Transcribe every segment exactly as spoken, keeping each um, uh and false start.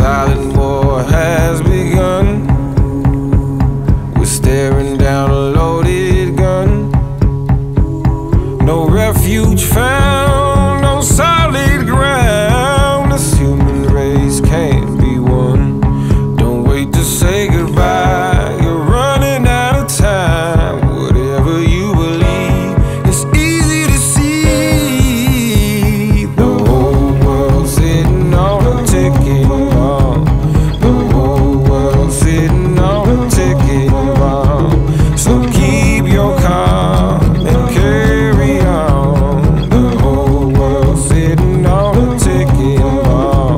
silent war has begun. We're staring down a loaded gun. No refuge found, no solid ground. This human race can't be won. Don't wait to say goodbye, you're running out of time. Whatever you believe, it's easy to see. The whole world's sitting on a ticking bomb. The whole world's sitting on a ticking bomb. So keep your calm and carry on. The whole world's sitting on a ticking bomb,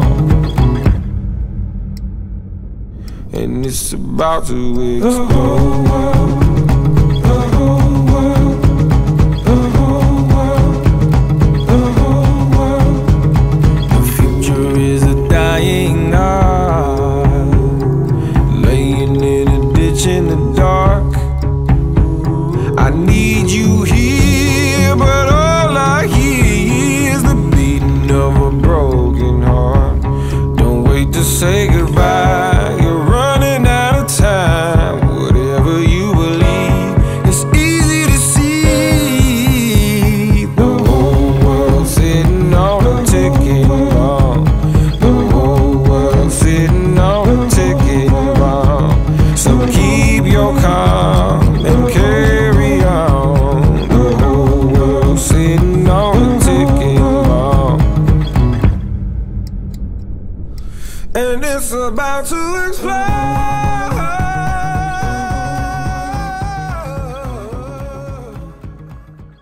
and it's about to explode. The future is a dying art, laying in a ditch in the dark. I need you here, but all I hear is the beating of a broken heart. Don't wait to say goodbye, you're running out of time. Whatever you believe, it's easy to see. The whole world's sitting on a ticking bomb. The whole world's sitting on a ticking bomb. So keep your calm and carry on. The whole world's sitting on a ticking bomb, and it's about to explode.